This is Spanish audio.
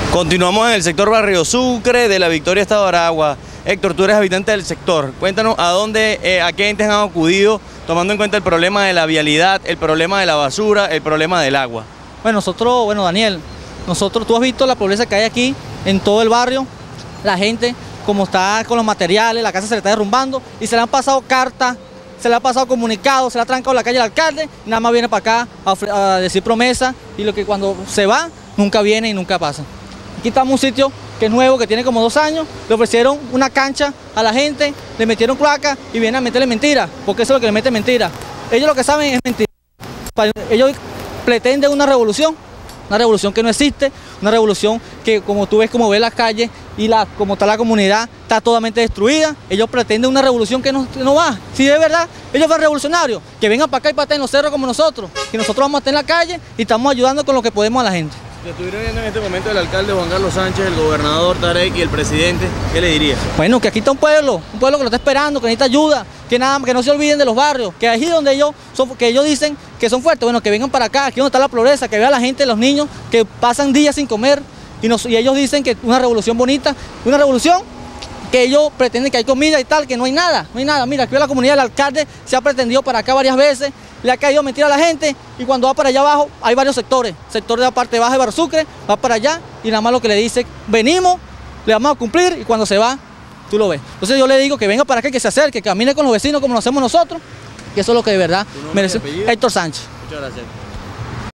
Continuamos en el sector Barrio Sucre de la Victoria, Estado de Aragua. Héctor, tú eres habitante del sector. Cuéntanos a qué entes han acudido, tomando en cuenta el problema de la vialidad, el problema de la basura, el problema del agua. Bueno, Daniel, tú has visto la pobreza que hay aquí en todo el barrio, la gente como está con los materiales, la casa se le está derrumbando y se le han pasado cartas, se le ha pasado comunicados, se le ha trancado la calle al alcalde, y nada más viene para acá a decir promesas y lo que cuando se va nunca viene y nunca pasa. Aquí estamos en un sitio que es nuevo, que tiene como 2 años, le ofrecieron una cancha a la gente, le metieron cloaca y vienen a meterle mentiras, porque eso es lo que le meten mentiras. Ellos lo que saben es mentir. Ellos pretenden una revolución que no existe, una revolución que como tú ves, como ves las calles y como está la comunidad, está totalmente destruida. Ellos pretenden una revolución que no va. Si de verdad ellos son revolucionarios, que vengan para acá y para en los cerros como nosotros, que nosotros vamos a estar en la calle y estamos ayudando con lo que podemos a la gente. Si estuviera viendo en este momento el alcalde Juan Carlos Sánchez, el gobernador Tarek y el presidente, ¿qué le diría? Bueno, que aquí está un pueblo que lo está esperando, que necesita ayuda, que no se olviden de los barrios, que allí donde ellos dicen que son fuertes, bueno, que vengan para acá, aquí donde está la pobreza, que vea la gente, los niños que pasan días sin comer y ellos dicen que una revolución bonita, una revolución que ellos pretenden que hay comida y tal, que no hay nada. Mira, aquí la comunidad del alcalde se ha pretendido para acá varias veces, le ha caído mentira a la gente y cuando va para allá abajo hay varios sectores, sector de la parte baja de Barrio Sucre, va para allá y nada más lo que le dice, venimos, le vamos a cumplir y cuando se va, tú lo ves. Entonces yo le digo que venga para acá, que se acerque, que camine con los vecinos como lo hacemos nosotros, que eso es lo que de verdad merece. Héctor Sánchez. Muchas gracias.